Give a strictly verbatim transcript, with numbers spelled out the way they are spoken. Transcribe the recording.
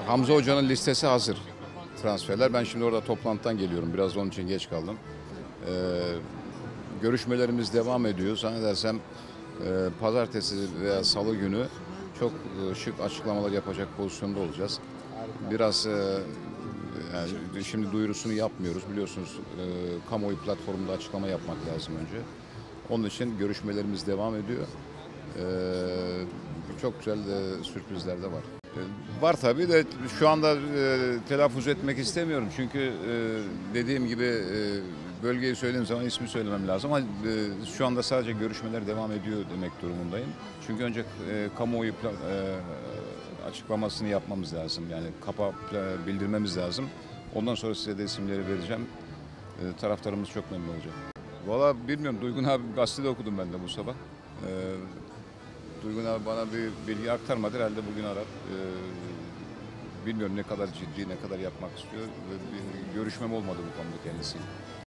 Hamza Hoca'nın listesi hazır. Transferler. Ben şimdi orada toplantıdan geliyorum. Biraz onun için geç kaldım. Ee, görüşmelerimiz devam ediyor. Zannedersem e, pazartesi veya salı günü çok e, şık açıklamalar yapacak pozisyonda olacağız. Biraz e, yani şimdi duyurusunu yapmıyoruz. Biliyorsunuz e, kamuoyu platformunda açıklama yapmak lazım önce. Onun için görüşmelerimiz devam ediyor. Ee, çok güzel de sürprizler de var. Ee, Var tabii de şu anda e, telaffuz etmek istemiyorum. Çünkü e, dediğim gibi e, bölgeyi söylediğim zaman ismi söylemem lazım. Ama e, şu anda sadece görüşmeler devam ediyor demek durumundayım. Çünkü önce e, kamuoyu pla- e, açıklamasını yapmamız lazım. Yani kapa pla- bildirmemiz lazım. Ondan sonra size de isimleri vereceğim. E, taraftarımız çok memnun olacak. Valla bilmiyorum. Duygun abi gazetede okudum ben de bu sabah. Ee, Duygun abi bana bir bilgi aktarmadı. Herhalde bugün arar. Ee, bilmiyorum ne kadar ciddi, ne kadar yapmak istiyor. Bir görüşmem olmadı bu konuda kendisiyle.